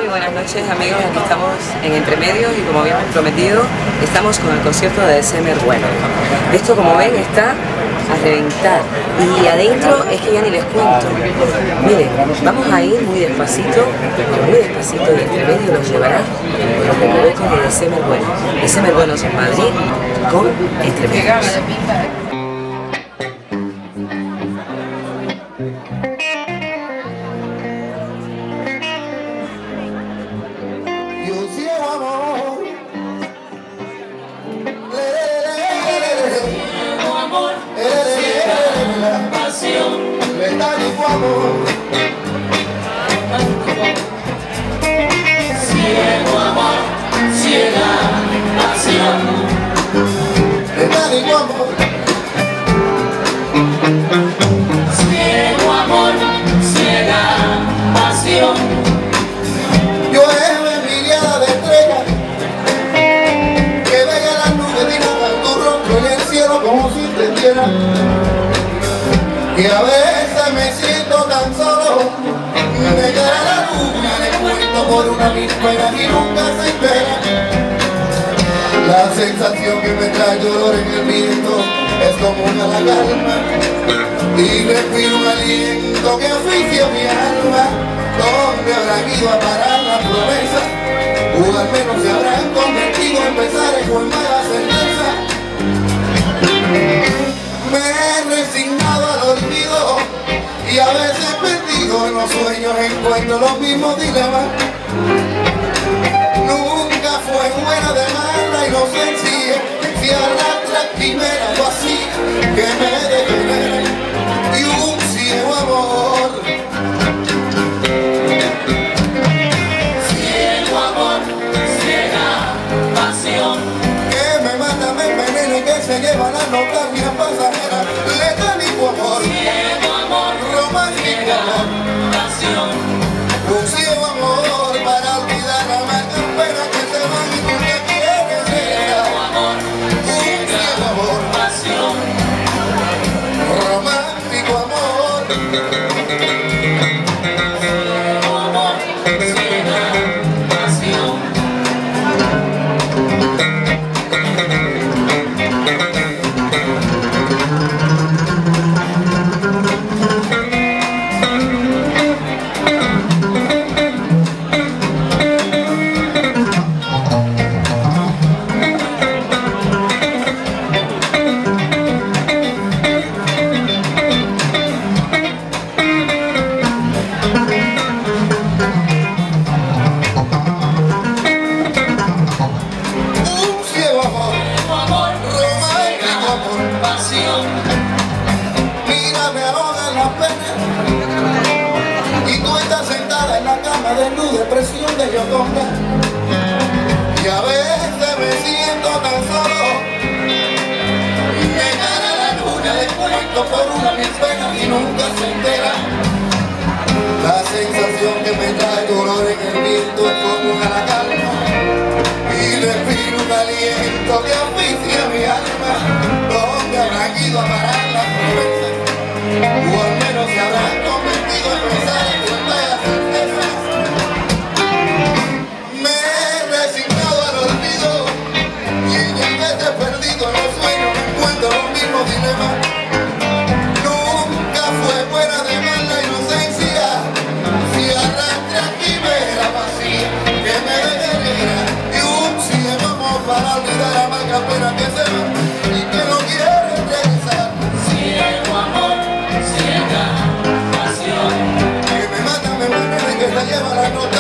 Muy buenas noches, amigos. Aquí estamos en Entremedios y, como habíamos prometido, estamos con el concierto de December Bueno. Esto, como ven, está a reventar, y adentro es que ya ni les cuento. Miren, vamos a ir muy despacito, y Entremedios los llevará por los recovecos de December Bueno. December Buenos en Madrid con Entremedios. Ciego amor, ciega pasión. Ciego amor, ciega pasión. Yo he envidiada de estrellas que venga las nubes, dibujan tu rostro en el cielo como si entendiera. Y a veces me siento tan solo de cara a la luna, le cuento por una víspera y nunca se espera. La sensación que me trae dolor en el viento es como una la calma, y respiro un aliento que asfixia mi alma. ¿Dónde habrán ido a parar las promesas? O al menos se habrán convertido en pesares o en mala certeza. Me he resignado al olvido y a veces perdido en los sueños encuentro los mismos dilemas. Nunca fue buena de mala inocencia, si arrastra quimeras o así que me degenera. Y un ciego amor, ciega pasión, que me mata, me envenena y que se lleva la nostalgia pasajera. Letánico amor, ciego amor, romántico amor, pasión. Un ciego amor para olvidar la marca pena que se va y tú que quieres ser. Un ciego amor, pasión, romántico amor. Ciego amor, ciega pasión. Mira, me ahogan las penas y tú estás sentada en la cama desnuda, presión de Gioconda. Y a veces me siento tan solo, me gana la luna de cuento por una mis penas y nunca se entera. La sensación que me trae dolor en el viento es como una la calma, y respiro un aliento que asfixia mi alma. ¿Dónde habrán ido a parar las promesas? O al menos se habrán convertido en pesares o en malas certezas. Me he resignado al olvido y en veces perdido en los sueños encuentro los mismos dilemas. Nunca fue buena de mala inocencia, si arrastra quimera vacía que me degenera. Y un ciego amor para olvidar la marca pena que se va y que no quiere regresar. Ciego amor, ciega pasión, que me mata, me envenena y que se lleva la nota.